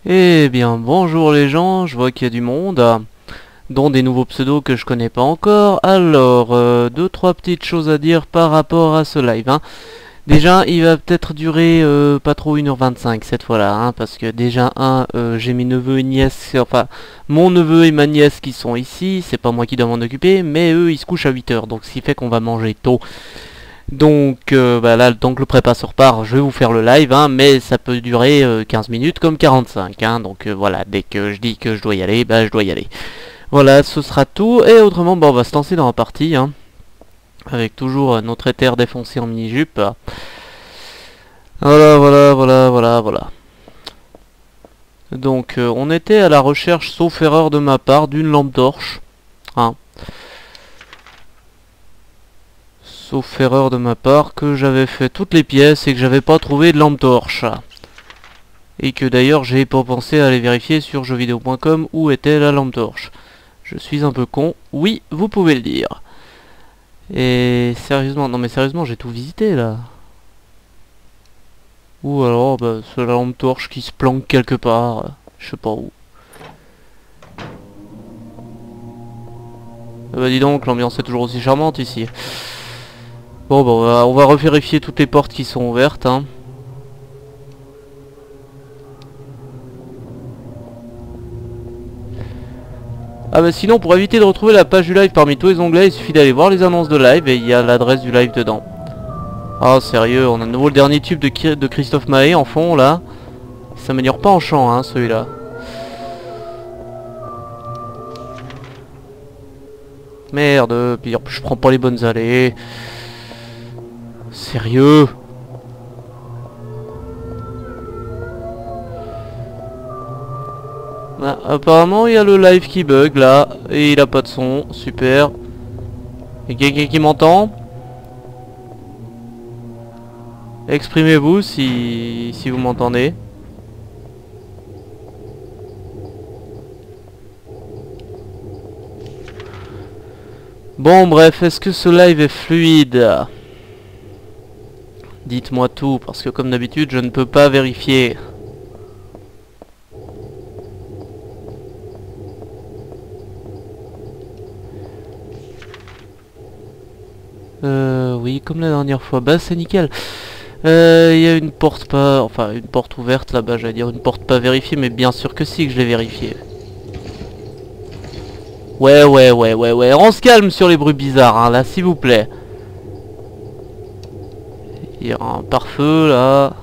Eh bien, bonjour les gens, je vois qu'il y a du monde, dont des nouveaux pseudos que je connais pas encore. Alors, deux, trois petites choses à dire par rapport à ce live, hein. Déjà, il va peut-être durer pas trop 1h25 cette fois-là, hein, parce que déjà, j'ai mes neveux et nièces, enfin, mon neveu et ma nièce qui sont ici, c'est pas moi qui dois m'en occuper, mais eux, ils se couchent à 8h, donc ce qui fait qu'on va manger tôt. Donc bah là, le temps que le prépa se repart, je vais vous faire le live, hein, mais ça peut durer 15 minutes comme 45. Hein, donc voilà, dès que je dis que je dois y aller, bah je dois y aller. Voilà, ce sera tout. Et autrement, bah, on va se lancer dans la partie, hein, avec toujours notre éther défoncé en mini-jupe. Voilà. Donc on était à la recherche, sauf erreur de ma part, d'une lampe torche. Hein. Sauf erreur de ma part, que j'avais fait toutes les pièces et que j'avais pas trouvé de lampe torche. Et que d'ailleurs j'ai pas pensé à aller vérifier sur jeuxvideo.com où était la lampe torche. Je suis un peu con, oui, vous pouvez le dire. Et sérieusement, non mais sérieusement, j'ai tout visité là. Ou alors, bah, c'est la lampe torche qui se planque quelque part, je sais pas où. Ah bah dis donc, l'ambiance est toujours aussi charmante ici. Bon bah on va revérifier toutes les portes qui sont ouvertes, hein. Ah bah sinon, pour éviter de retrouver la page du live parmi tous les onglets, il suffit d'aller voir les annonces de live et il y a l'adresse du live dedans. Ah sérieux, on a de nouveau le dernier tube de Christophe Maé en fond là. Il s'améliore pas en chant, hein, celui-là. Merde, puis en plus je prends pas les bonnes allées. Sérieux. Ah, apparemment il y a le live qui bug là, et il a pas de son, super. Et quelqu'un qui m'entend? Exprimez-vous si vous m'entendez. Bon bref, est-ce que ce live est fluide? Dites-moi tout, parce que comme d'habitude je ne peux pas vérifier. Oui, comme la dernière fois. Bah, c'est nickel. Il y a une porte pas... Enfin, une porte ouverte là-bas, j'allais dire une porte pas vérifiée, mais bien sûr que si que je l'ai vérifiée. Ouais. On se calme sur les bruits bizarres, hein, là, s'il vous plaît. Il y a un pare-feu, là.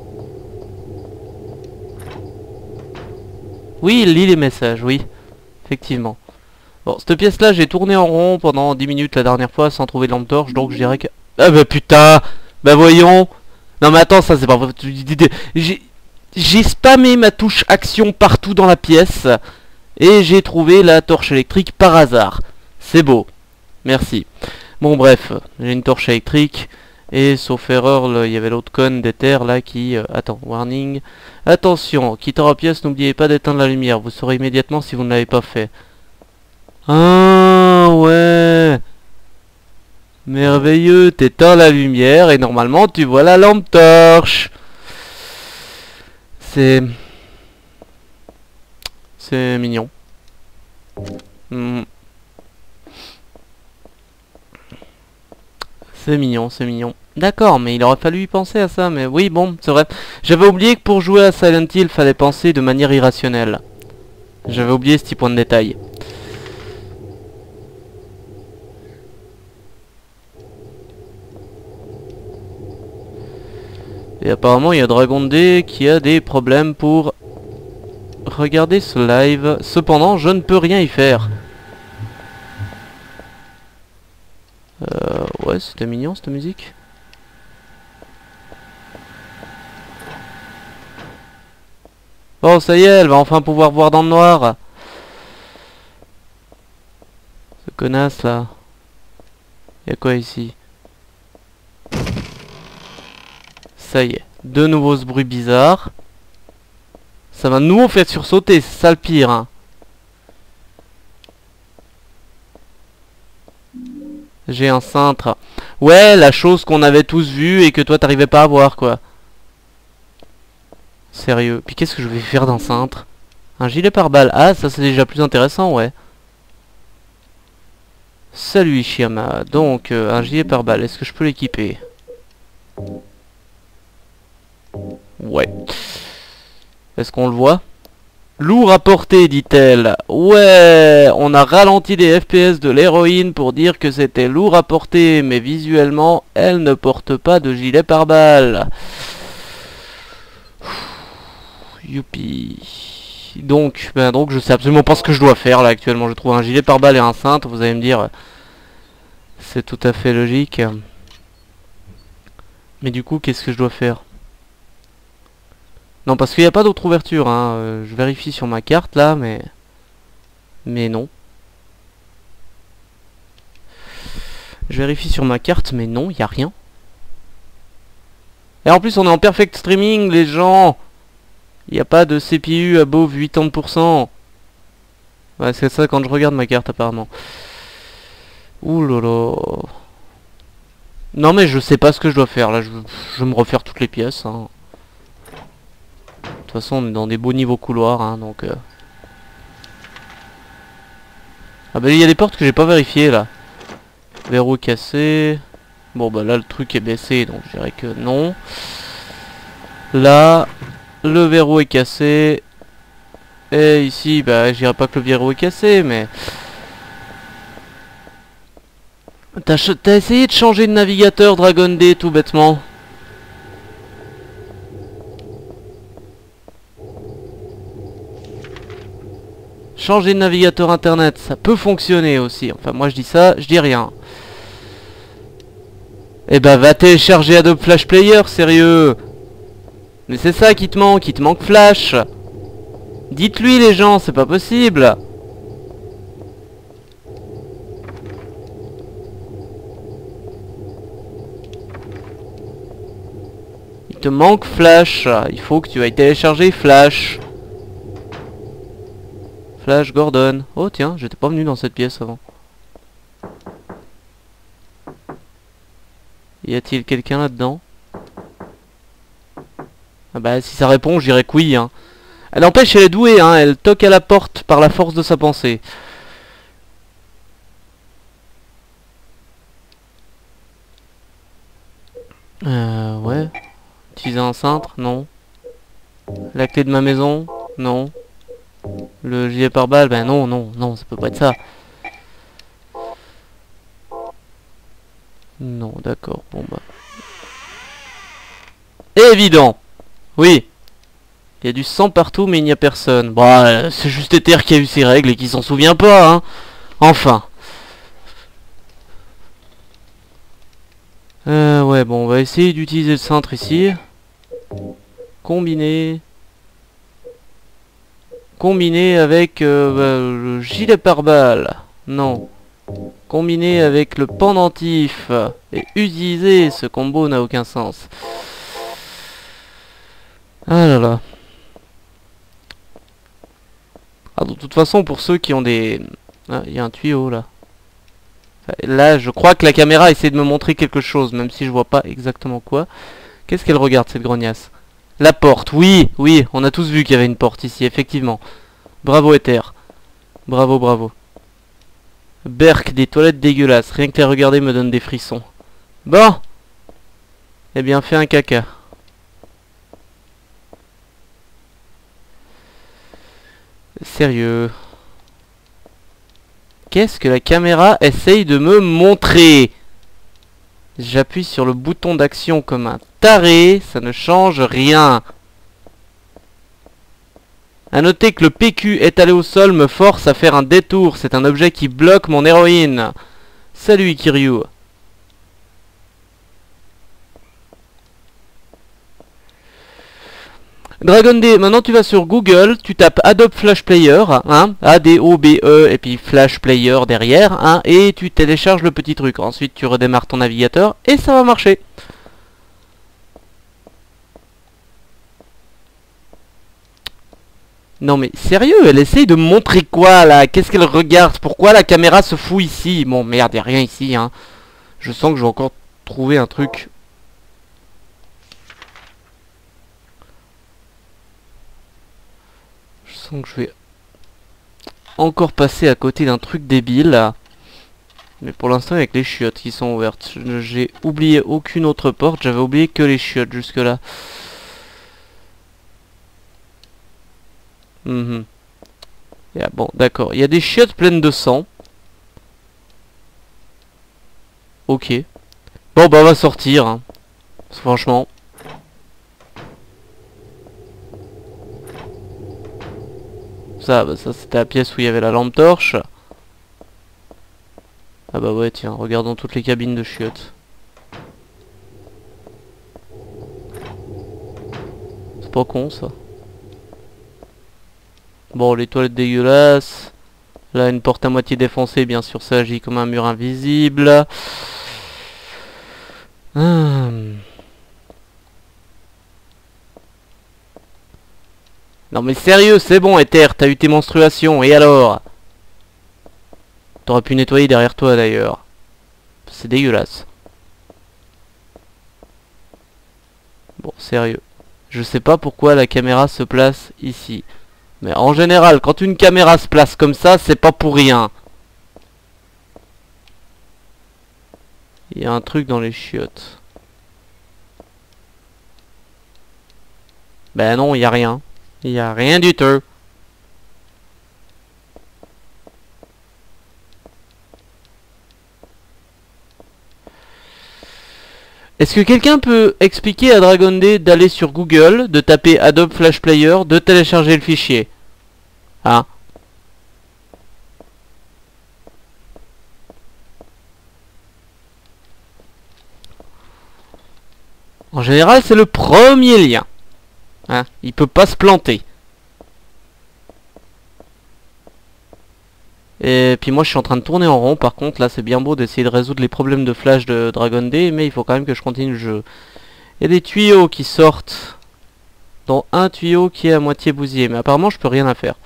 Oui, il lit les messages, oui. Effectivement. Bon, cette pièce-là, j'ai tourné en rond pendant 10 minutes la dernière fois sans trouver de lampe torche, donc je dirais que... Ah bah putain. Bah voyons. Non mais attends, ça c'est pas... J'ai spammé ma touche action partout dans la pièce, et j'ai trouvé la torche électrique par hasard. C'est beau. Merci. Bon bref, j'ai une torche électrique, et sauf erreur, il y avait l'autre conne d'éther là qui... attends, warning. Attention, quittant la pièce, n'oubliez pas d'éteindre la lumière, vous saurez immédiatement si vous ne l'avez pas fait. Ah ouais. Merveilleux, t'éteins la lumière et normalement tu vois la lampe torche. C'est mignon. Hmm. C'est mignon, c'est mignon. D'accord, mais il aurait fallu y penser à ça, mais oui, bon, c'est vrai. J'avais oublié que pour jouer à Silent Hill, fallait penser de manière irrationnelle. J'avais oublié ce petit point de détail. Et apparemment, il y a Dragon D qui a des problèmes pour regarder ce live. Cependant, je ne peux rien y faire. Ouais, c'était mignon cette musique. Oh, ça y est, elle va enfin pouvoir voir dans le noir. Ce connasse là. Y'a quoi ici? Ça y est, de nouveau ce bruit bizarre. Ça m'a de nouveau fait sursauter, c'est ça le pire, hein. J'ai un cintre. Ouais, la chose qu'on avait tous vue et que toi t'arrivais pas à voir, quoi. Sérieux. Puis qu'est-ce que je vais faire d'un cintre? Un gilet pare-balles. Ah, ça c'est déjà plus intéressant, ouais. Salut Ishiyama. Donc, un gilet pare-balles. Est-ce que je peux l'équiper? Ouais. Est-ce qu'on le voit? Lourd à porter, dit-elle. Ouais, on a ralenti les FPS de l'héroïne pour dire que c'était lourd à porter, mais visuellement, elle ne porte pas de gilet pare-balles. Youpi. Donc, je sais absolument pas ce que je dois faire là actuellement. Je trouve un gilet pare-balles et un cintre. Vous allez me dire, c'est tout à fait logique. Mais du coup, qu'est-ce que je dois faire? Non, parce qu'il n'y a pas d'autre ouverture, hein. Je vérifie sur ma carte, là, mais non. Je vérifie sur ma carte, mais non, il n'y a rien. Et en plus, on est en perfect streaming, les gens. Il n'y a pas de CPU above 80%. Ouais, c'est ça quand je regarde ma carte, apparemment. Ouh là là. Non, mais je sais pas ce que je dois faire, là. Je vais me refaire toutes les pièces, hein. De toute façon, on est dans des beaux niveaux couloirs, hein, donc... Ah bah il y a des portes que j'ai pas vérifiées, là. Verrou cassé. Bon bah là, le truc est baissé, donc je dirais que non. Là, le verrou est cassé. Et ici, bah je dirais pas que le verrou est cassé, mais... T'as essayé de changer de navigateur, Dragon D, tout bêtement. Changer de navigateur internet, ça peut fonctionner aussi. Enfin, moi je dis ça, je dis rien. Eh ben, va télécharger Adobe Flash Player, sérieux. Mais c'est ça qui te manque Flash. Dites-lui les gens, c'est pas possible. Il te manque Flash. Il faut que tu ailles télécharger Flash. Flash Gordon. Oh tiens, j'étais pas venu dans cette pièce avant. Y a-t-il quelqu'un là-dedans? Ah bah si ça répond, je dirais que oui, hein. Elle empêche, elle est douée, hein. Elle toque à la porte par la force de sa pensée. Ouais. Utiliser un cintre? Non. La clé de ma maison? Non. Le gilet pare-balles? Ben non, non, ça peut pas être ça. Non, d'accord, bon bah... Évident. Oui. Il y a du sang partout, mais il n'y a personne. Bah, c'est juste Ether qui a eu ses règles et qui s'en souvient pas, hein. Enfin. Ouais, bon, on va essayer d'utiliser le cintre ici. Combiner avec le gilet pare-balles. Non. Combiner avec le pendentif. Et utiliser ce combo n'a aucun sens. Ah là là. Ah, de toute façon, pour ceux qui ont des... Ah, il y a un tuyau là. Là, je crois que la caméra essaie de me montrer quelque chose, même si je vois pas exactement quoi. Qu'est-ce qu'elle regarde, cette grognasse? La porte, oui, oui, on a tous vu qu'il y avait une porte ici, effectivement. Bravo, Ether. Bravo, bravo. Berk, des toilettes dégueulasses. Rien que les regarder me donne des frissons. Bon. Eh bien, fais un caca. Sérieux. Qu'est-ce que la caméra essaye de me montrer? J'appuie sur le bouton d'action comme un taré, ça ne change rien. A noter que le PQ étalé au sol me force à faire un détour. C'est un objet qui bloque mon héroïne. Salut Ikiryu. Dragon D, maintenant tu vas sur Google, tu tapes Adobe Flash Player, hein, A-D-O-B-E, et puis Flash Player derrière, hein, et tu télécharges le petit truc. Ensuite tu redémarres ton navigateur, et ça va marcher. Non mais sérieux, elle essaye de me montrer quoi là? Qu'est-ce qu'elle regarde? Pourquoi la caméra se fout ici? Bon merde, y'a rien ici, hein. Je sens que je vais encore trouver un truc. Donc je vais encore passer à côté d'un truc débile là. Mais pour l'instant avec les chiottes qui sont ouvertes. J'ai oublié aucune autre porte, j'avais oublié que les chiottes jusque là. Bon d'accord, il y a des chiottes pleines de sang. Ok. Bon bah on va sortir hein. Franchement. Ça c'était la pièce où il y avait la lampe torche. Ah bah ouais tiens, regardons toutes les cabines de chiottes. C'est pas con ça. Bon les toilettes dégueulasses. Là une porte à moitié défoncée, bien sûr ça agit comme un mur invisible. Non mais sérieux, c'est bon Ether, t'as eu tes menstruations, et alors? T'aurais pu nettoyer derrière toi d'ailleurs. C'est dégueulasse. Bon, sérieux. Je sais pas pourquoi la caméra se place ici. Mais en général, quand une caméra se place comme ça, c'est pas pour rien. Il y a un truc dans les chiottes. Ben non, il y a rien. Il y a rien du tout. Est-ce que quelqu'un peut expliquer à Dragon D d'aller sur Google, de taper Adobe Flash Player, de télécharger le fichier? Hein? En général, c'est le premier lien. Hein? Il peut pas se planter. Et puis moi je suis en train de tourner en rond. Par contre là c'est bien beau d'essayer de résoudre les problèmes de flash de Dragon D, mais il faut quand même que je continue le jeu. Il y a des tuyaux qui sortent, dont un tuyau qui est à moitié bousillé, mais apparemment je peux rien à faire.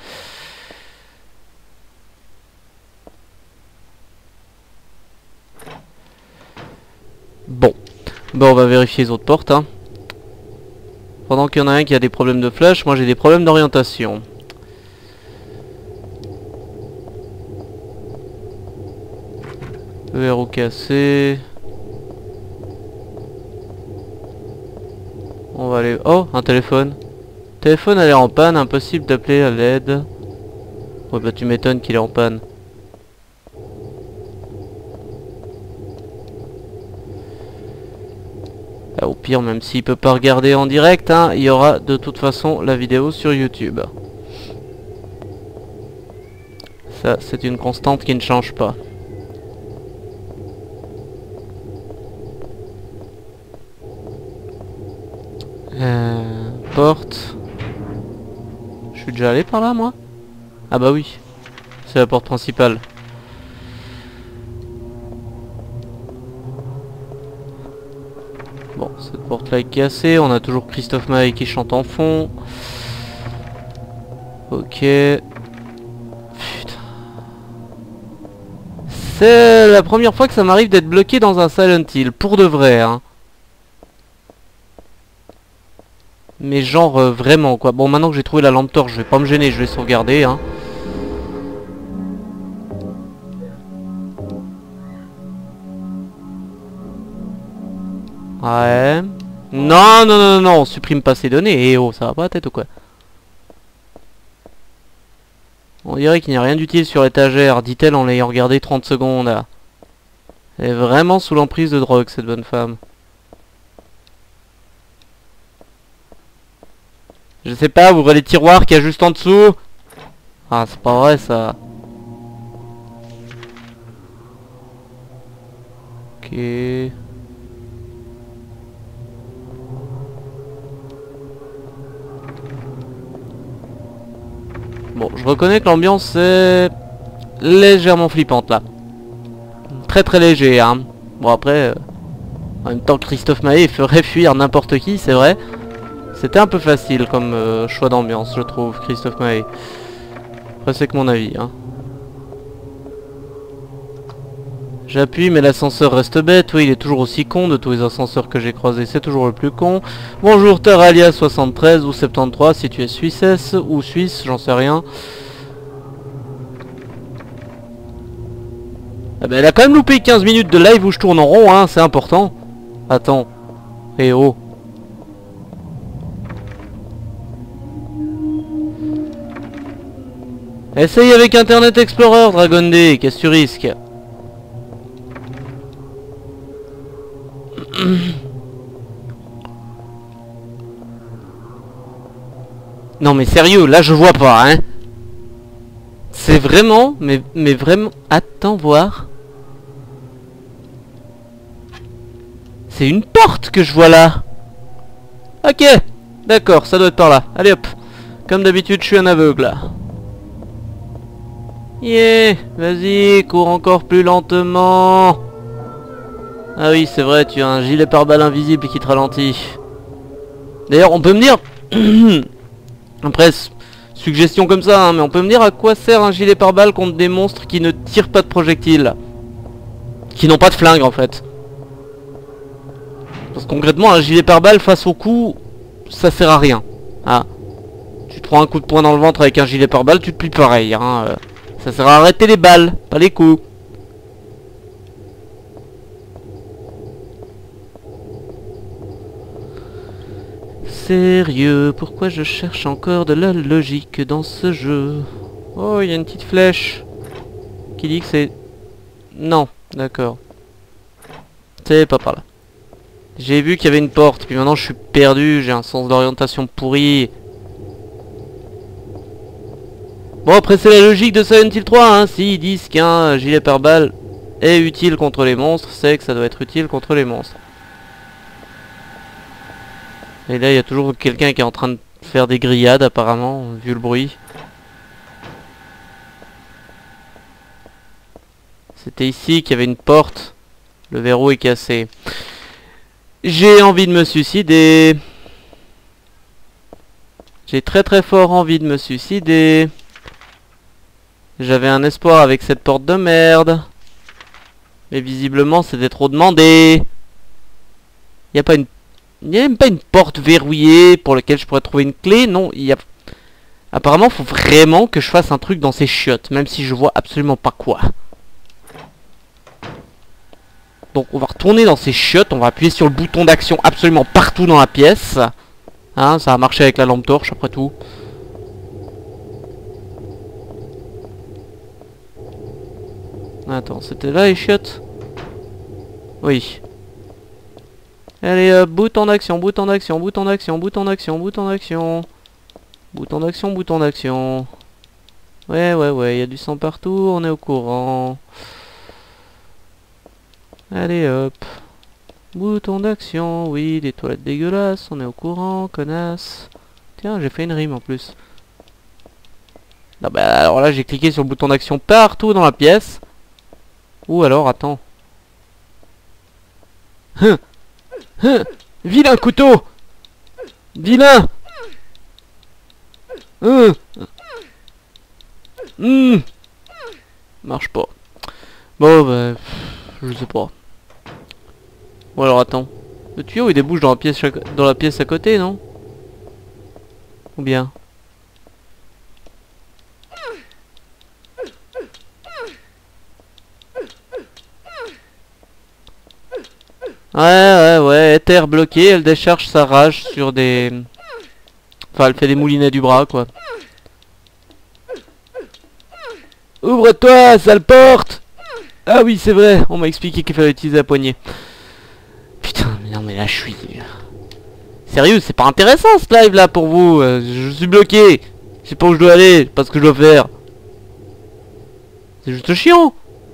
Bon, on va vérifier les autres portes hein. Pendant qu'il y en a un qui a des problèmes de flash, moi j'ai des problèmes d'orientation. Le verrou cassé. On va aller... Oh, un téléphone. Le téléphone a l'air en panne, impossible d'appeler à l'aide. Ouais bah tu m'étonnes qu'il est en panne. Au pire, même s'il peut pas regarder en direct, hein, il y aura de toute façon la vidéo sur YouTube. Ça, c'est une constante qui ne change pas. Porte. Je suis déjà allé par là, moi? Ah bah oui. C'est la porte principale. Bon, cette porte-là est cassée. On a toujours Christophe Maé qui chante en fond. Ok. Putain. C'est la première fois que ça m'arrive d'être bloqué dans un Silent Hill. Pour de vrai, hein. Mais genre vraiment quoi. Bon maintenant que j'ai trouvé la lampe torche, je vais pas me gêner, je vais sauvegarder hein. Ouais. Non non non non, on supprime pas ces données. Eh oh, ça va pas la tête ou quoi? On dirait qu'il n'y a rien d'utile sur l'étagère, dit-elle en l'ayant regardé 30 secondes. Elle est vraiment sous l'emprise de drogue cette bonne femme. Je sais pas, ouvrez les tiroirs qu'il y a juste en dessous. Ah, c'est pas vrai ça. Ok. Bon, je reconnais que l'ambiance est légèrement flippante là. Très très léger, hein. Bon après, en même temps Christophe Maé ferait fuir n'importe qui, c'est vrai. C'était un peu facile comme choix d'ambiance, je trouve, Christophe Maé. Après, c'est que mon avis, hein. J'appuie mais l'ascenseur reste bête. Oui, il est toujours aussi con de tous les ascenseurs que j'ai croisés. C'est toujours le plus con. Bonjour Taralia 73 ou 73 si tu es suissesse ou suisse, j'en sais rien. Ah bah, elle a quand même loupé 15 minutes de live où je tourne en rond, hein, c'est important. Attends. Eh oh. Essaye avec Internet Explorer, Dragon D, qu'est-ce que tu risques? Non mais sérieux, là je vois pas, hein. C'est vraiment, mais vraiment... Attends, voir. C'est une porte que je vois là. Ok, d'accord, ça doit être par là. Allez hop. Comme d'habitude, je suis un aveugle là. Yeah, vas-y, cours encore plus lentement. Ah oui, c'est vrai, tu as un gilet pare-balles invisible qui te ralentit. D'ailleurs, on peut me dire... Après, suggestion comme ça, hein, mais on peut me dire à quoi sert un gilet pare-balles contre des monstres qui ne tirent pas de projectiles. Qui n'ont pas de flingue, en fait. Parce que concrètement, un gilet pare-balles face au coup, ça sert à rien. Ah. Tu te prends un coup de poing dans le ventre avec un gilet pare-balles, tu te plies pareil, hein. Ça sert à arrêter les balles, pas les coups. Sérieux, pourquoi je cherche encore de la logique dans ce jeu? Oh, il y a une petite flèche qui dit que c'est... Non, d'accord. C'est pas par là. J'ai vu qu'il y avait une porte, puis maintenant je suis perdu, j'ai un sens d'orientation pourri. Bon, après c'est la logique de Silent Hill 3, hein. S'ils disent qu'un gilet pare-balles est utile contre les monstres, c'est que ça doit être utile contre les monstres. Et là, il y a toujours quelqu'un qui est en train de faire des grillades, apparemment, vu le bruit. C'était ici qu'il y avait une porte. Le verrou est cassé. J'ai envie de me suicider. J'ai très très fort envie de me suicider. J'avais un espoir avec cette porte de merde. Mais visiblement, c'était trop demandé. Il n'y a même pas une porte verrouillée pour laquelle je pourrais trouver une clé. Non, il y a... Apparemment, il faut vraiment que je fasse un truc dans ces chiottes. Même si je vois absolument pas quoi. Donc, on va retourner dans ces chiottes. On va appuyer sur le bouton d'action absolument partout dans la pièce. Hein, ça a marché avec la lampe torche, après tout. Attends, c'était là les chiottes? Oui. Allez, bouton d'action, bouton d'action, bouton d'action, bouton d'action, bouton d'action. Bouton d'action, bouton d'action. Ouais, il y a du sang partout, on est au courant. Allez, hop. Bouton d'action, oui, des toilettes dégueulasses, on est au courant, connasse. Tiens, j'ai fait une rime en plus. Non, bah alors là, j'ai cliqué sur le bouton d'action partout dans la pièce. Ou alors, attends. Vilain couteau! Vilain! Marche pas. Bon, bah... je sais pas. Bon alors, attends. Le tuyau, il débouche dans la pièce à côté, non? Ou bien... Ouais, terre bloquée, elle décharge sa rage sur des... Enfin, elle fait des moulinets du bras, quoi. Ouvre-toi, sale porte! Ah oui, c'est vrai, on m'a expliqué qu'il fallait utiliser la poignée. Putain, mais non, mais là, je suis... Sérieux, c'est pas intéressant, ce live, là, pour vous. Je suis bloqué. Je sais pas où je dois aller, je sais pas ce que je dois faire. C'est juste chiant.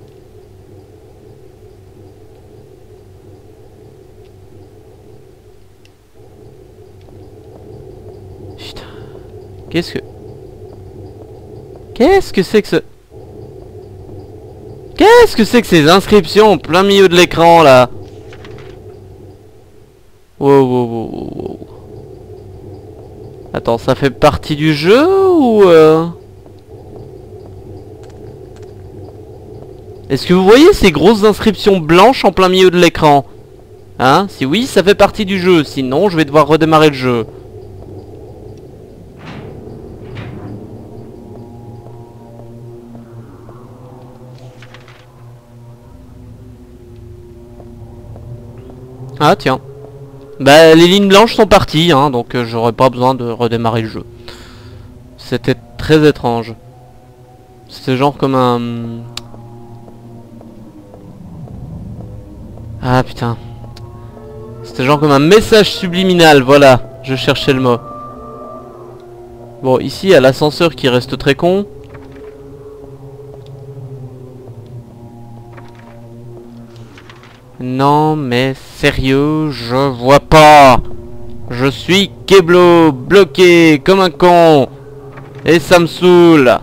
Putain. Qu'est-ce que c'est que ce... Qu'est-ce que c'est que ces inscriptions en plein milieu de l'écran, là? Wow. Attends, ça fait partie du jeu ou... Est-ce que vous voyez ces grosses inscriptions blanches en plein milieu de l'écran? Hein? Si oui, ça fait partie du jeu. Sinon, je vais devoir redémarrer le jeu. Ah tiens. Bah les lignes blanches sont parties, hein, donc j'aurais pas besoin de redémarrer le jeu. C'était très étrange. C'était genre comme un... Ah putain. C'était genre comme un message subliminal, voilà. Je cherchais le mot. Bon, ici il y a l'ascenseur qui reste très con. Non mais sérieux, je vois pas. Je suis Keblo, bloqué comme un con. Et ça me saoule.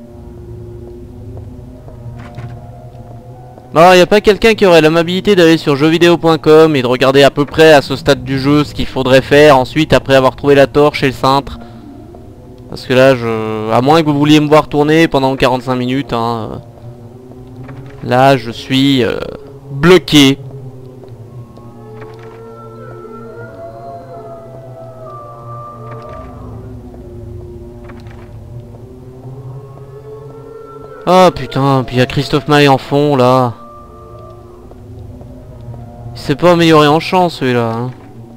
Bon, y a pas quelqu'un qui aurait l'amabilité d'aller sur jeuxvideo.com et de regarder à peu près à ce stade du jeu ce qu'il faudrait faire ensuite après avoir trouvé la torche et le cintre. Parce que là, à moins que vous vouliez me voir tourner pendant 45 minutes, hein, là je suis bloqué. Oh putain, puis il y a Christophe Maé en fond là. Il s'est pas amélioré en chance celui-là. Hein.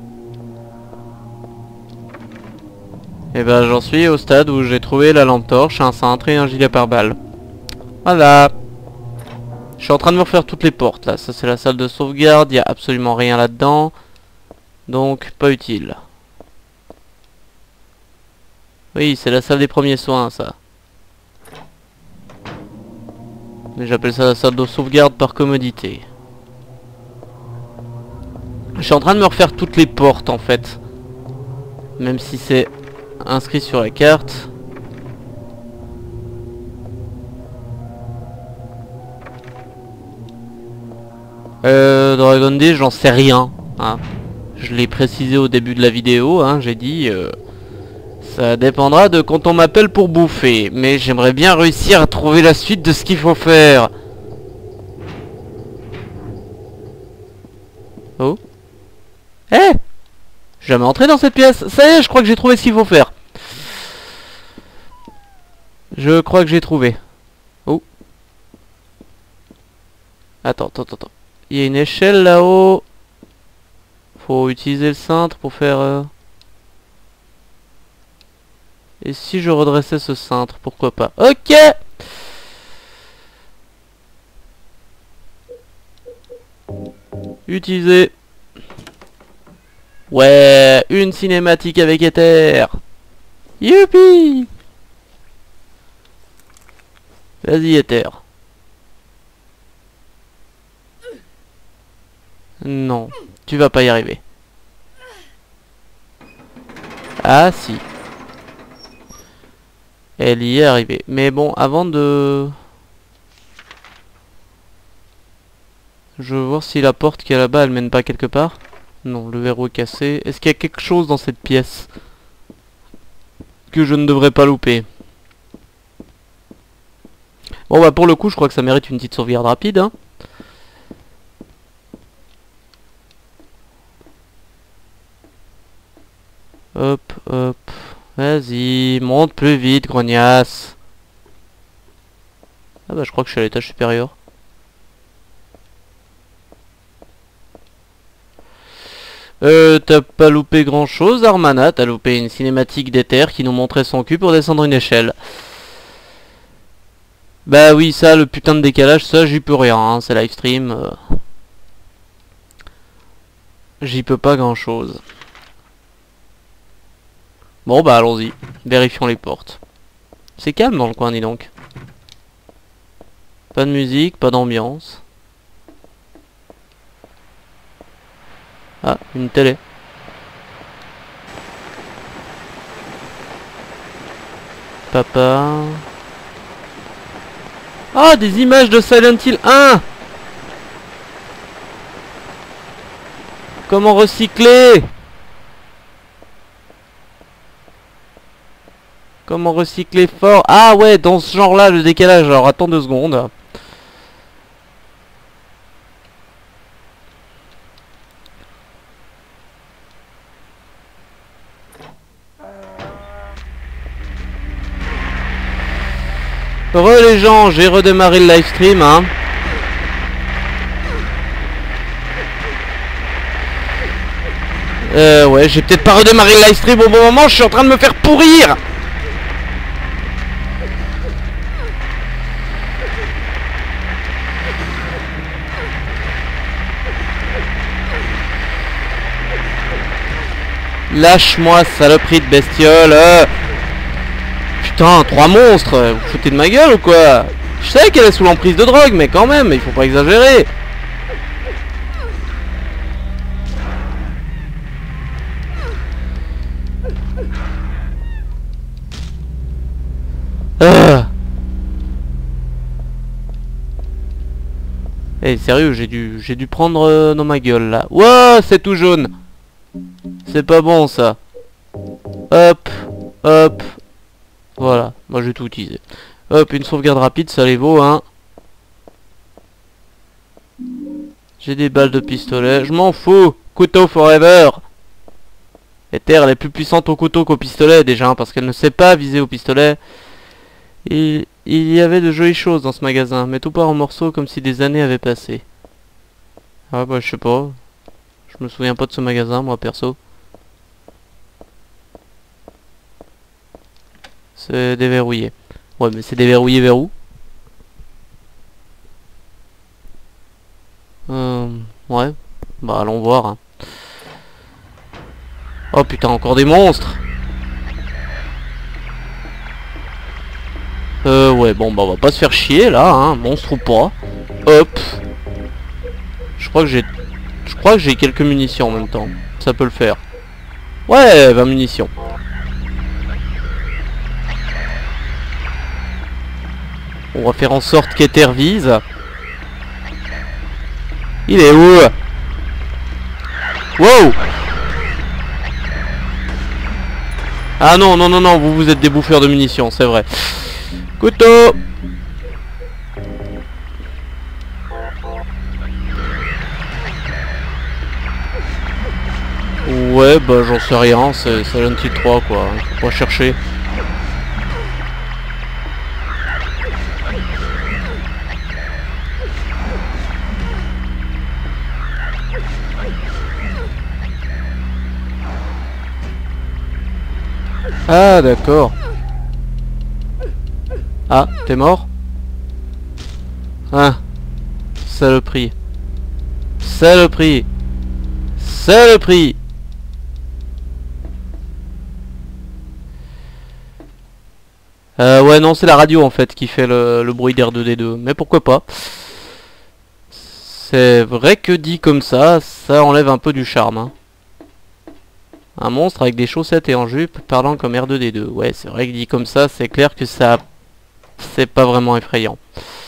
Et ben j'en suis au stade où j'ai trouvé la lampe torche, un cintre et un gilet pare-balles. Voilà. Je suis en train de me refaire toutes les portes là. Ça c'est la salle de sauvegarde, il n'y a absolument rien là-dedans. Donc pas utile. Oui, c'est la salle des premiers soins ça. Mais j'appelle ça la salle de sauvegarde par commodité. Je suis en train de me refaire toutes les portes en fait. Même si c'est inscrit sur la carte. Dragon D, j'en sais rien. Hein. Je l'ai précisé au début de la vidéo. Hein, j'ai dit... ça dépendra de quand on m'appelle pour bouffer. Mais j'aimerais bien réussir à trouver la suite de ce qu'il faut faire. Oh. Eh, jamais entré dans cette pièce. Ça y est, je crois que j'ai trouvé ce qu'il faut faire. Je crois que j'ai trouvé. Oh. Attends. Il y a une échelle là-haut. Faut utiliser le cintre pour faire... Et si je redressais ce cintre, pourquoi pas? Ok. Utiliser. Ouais, une cinématique avec Ether. Youpi. Vas-y Ether. Non, tu vas pas y arriver. Ah si. Elle y est arrivée. Mais bon, avant de... Je veux voir si la porte qui est là-bas, elle mène pas quelque part. Non, le verrou est cassé. Est-ce qu'il y a quelque chose dans cette pièce que je ne devrais pas louper? Bon bah pour le coup, je crois que ça mérite une petite sauvegarde rapide. Hein. Hop. Vas-y, monte plus vite, grognasse. Ah bah je crois que je suis à l'étage supérieur. T'as pas loupé grand chose, Armana. T'as loupé une cinématique d'Ether qui nous montrait son cul pour descendre une échelle. Bah oui, ça, le putain de décalage, ça j'y peux rien, hein, c'est live stream. J'y peux pas grand chose. Bon bah allons-y, vérifions les portes. C'est calme dans le coin, dis donc. Pas de musique, pas d'ambiance. Ah, une télé. Papa. Ah, des images de Silent Hill 1. Comment recycler? Comment recycler fort? Ah ouais, dans ce genre là, le décalage. Alors attends 2 secondes. Les gens, j'ai redémarré le live stream, hein. Ouais, j'ai peut-être pas redémarré le live stream au bon moment, je suis en train de me faire pourrir. Lâche-moi, saloperie de bestiole. Putain, 3 monstres. Vous foutez de ma gueule ou quoi? Je sais qu'elle est sous l'emprise de drogue, mais quand même, il faut pas exagérer. Eh, sérieux, j'ai dû prendre dans ma gueule là. Ouah, c'est tout jaune. C'est pas bon ça. Hop, hop. Voilà, moi j'ai tout utilisé. Hop, une sauvegarde rapide, ça les vaut, hein. J'ai des balles de pistolet, je m'en fous. Couteau forever. Et Terre, elle est plus puissante au couteau qu'au pistolet déjà, hein, parce qu'elle ne sait pas viser au pistolet. Il y avait de jolies choses dans ce magasin, mais tout part en morceaux comme si des années avaient passé. Ah bah je sais pas. Je me souviens pas de ce magasin, moi perso. C'est déverrouillé. Ouais, mais c'est déverrouillé vers où? Ouais. Bah allons voir. Hein. Oh putain, encore des monstres. Ouais, bon bah on va pas se faire chier là, hein, monstre ou pas. Hop. Je crois que j'ai quelques munitions en même temps. Ça peut le faire. Ouais, 20 munitions. On va faire en sorte qu'Ether vise. Il est où? Wow! Ah non, non, non, non, vous êtes des bouffeurs de munitions, c'est vrai. Couteau! Ouais, bah j'en sais rien, c'est Silent Hill 3 quoi, faut pas chercher. Ah d'accord. Ah, t'es mort? Ah, saloperie. Saloperie. Saloperie. Ouais non, c'est la radio en fait qui fait le bruit d'R2D2, mais pourquoi pas. C'est vrai que dit comme ça enlève un peu du charme. Hein. Un monstre avec des chaussettes et en jupe parlant comme R2D2. Ouais, c'est vrai que dit comme ça, c'est clair que ça... c'est pas vraiment effrayant.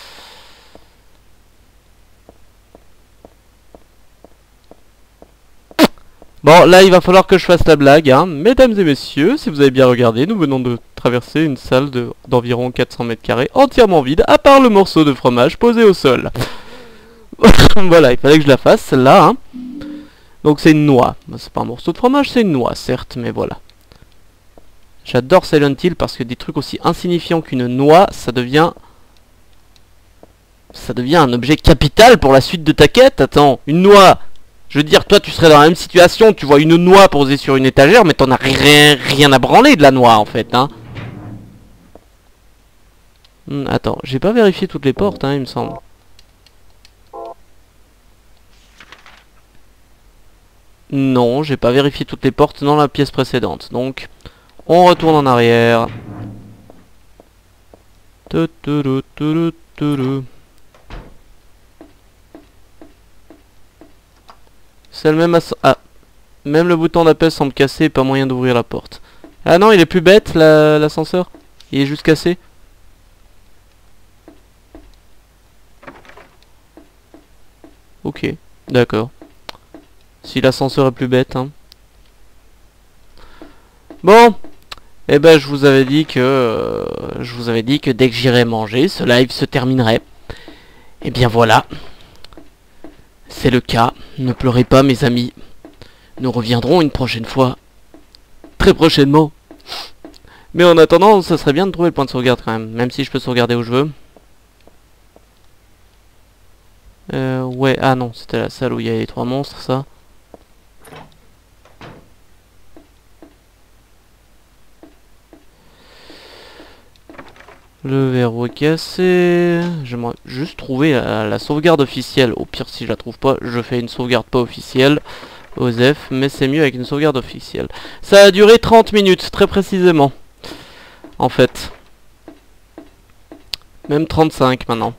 Bon, là, il va falloir que je fasse la blague, hein. Mesdames et messieurs, si vous avez bien regardé, nous venons de traverser une salle d'environ 400 mètres carrés, entièrement vide, à part le morceau de fromage posé au sol. Voilà, il fallait que je la fasse, celle-là, hein. Donc c'est une noix. C'est pas un morceau de fromage, c'est une noix, certes, mais voilà. J'adore Silent Hill parce que des trucs aussi insignifiants qu'une noix, ça devient un objet capital pour la suite de ta quête. Attends, une noix. Je veux dire, toi, tu serais dans la même situation, tu vois une noix posée sur une étagère, mais t'en as rien à branler de la noix, en fait, hein. Attends, j'ai pas vérifié toutes les portes, hein, il me semble. Non, j'ai pas vérifié toutes les portes dans la pièce précédente. Donc, on retourne en arrière. C'est le même ah, même le bouton d'appel semble cassé et pas moyen d'ouvrir la porte. Ah non, il est plus bête l'ascenseur. Il est juste cassé. Ok, d'accord. Si l'ascenseur est plus bête, hein. Bon, eh ben je vous avais dit que dès que j'irai manger, ce live se terminerait. Et bien voilà. C'est le cas. Ne pleurez pas mes amis. Nous reviendrons une prochaine fois. Très prochainement. Mais en attendant, ça serait bien de trouver le point de sauvegarde quand même. Même si je peux sauvegarder où je veux. Ouais, ah non, c'était la salle où il y avait les 3 monstres, ça. Le verrou est cassé. J'aimerais juste trouver la sauvegarde officielle. Au pire, si je la trouve pas, je fais une sauvegarde pas officielle. Osef, mais c'est mieux avec une sauvegarde officielle. Ça a duré 30 minutes, très précisément. En fait. Même 35 maintenant.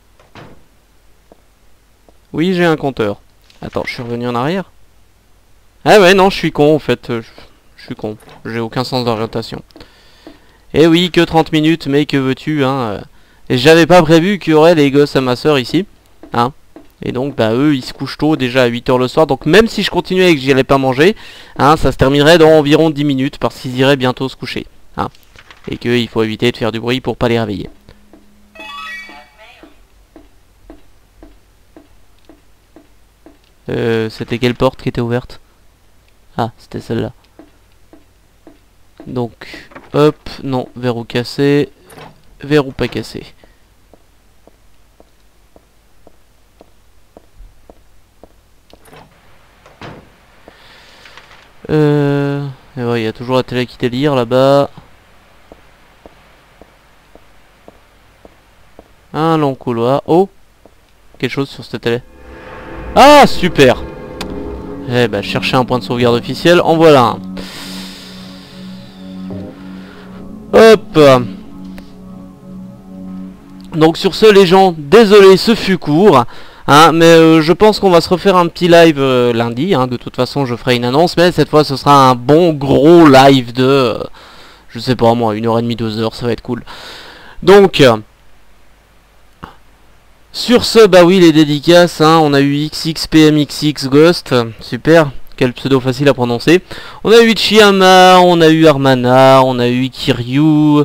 Oui, j'ai un compteur. Attends, je suis revenu en arrière. Ah ouais, non, je suis con en fait. Je suis con. J'ai aucun sens d'orientation. Eh oui, que 30 minutes, mais que veux-tu, hein. Et j'avais pas prévu qu'il y aurait les gosses à ma soeur ici. Hein. Et donc, bah eux, ils se couchent tôt, déjà à 8 h le soir. Donc même si je continuais et que j'y allais pas manger, hein, ça se terminerait dans environ 10 minutes, parce qu'ils iraient bientôt se coucher. Hein. Et qu'il faut éviter de faire du bruit pour pas les réveiller. C'était quelle porte qui était ouverte? Ah, c'était celle-là. Donc, hop, non, verrou cassé, verrou pas cassé. Et ouais, il y a toujours la télé qui délire là-bas. Un long couloir. Oh, quelque chose sur cette télé. Ah, super. Eh ben, chercher un point de sauvegarde officiel, en voilà un. Hop. Donc sur ce les gens, désolé ce fut court, hein, mais je pense qu'on va se refaire un petit live lundi, hein, de toute façon je ferai une annonce, mais cette fois ce sera un bon gros live de, je sais pas moi, 1h30, 2h, ça va être cool. Donc, sur ce, bah oui les dédicaces, hein, on a eu XXPMXX Ghost, super. Quel pseudo facile à prononcer. On a eu Chiyama, on a eu Armana, on a eu Kiryu.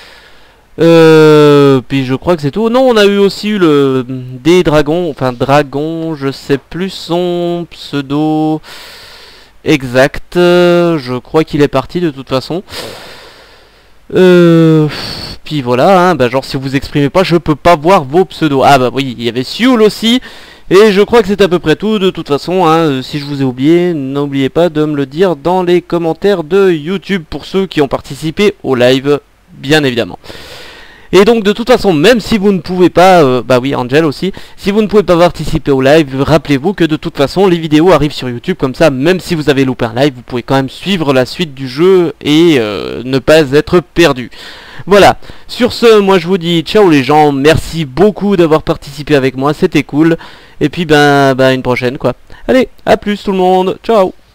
Puis je crois que c'est tout. Non, on a eu aussi eu le des dragons, enfin dragon, je sais plus son pseudo exact. Je crois qu'il est parti de toute façon. Puis voilà, hein, bah genre si vous exprimez pas, je peux pas voir vos pseudos. Ah bah oui, il y avait Sioul aussi. Et je crois que c'est à peu près tout. De toute façon, hein, si je vous ai oublié, n'oubliez pas de me le dire dans les commentaires de YouTube pour ceux qui ont participé au live, bien évidemment. Et donc de toute façon, même si vous ne pouvez pas, bah oui, Angel aussi, si vous ne pouvez pas participer au live, rappelez-vous que de toute façon, les vidéos arrivent sur YouTube, comme ça, même si vous avez loupé un live, vous pouvez quand même suivre la suite du jeu et ne pas être perdu. Voilà, sur ce, moi je vous dis ciao les gens, merci beaucoup d'avoir participé avec moi, c'était cool, et puis ben une prochaine quoi. Allez, à plus tout le monde, ciao.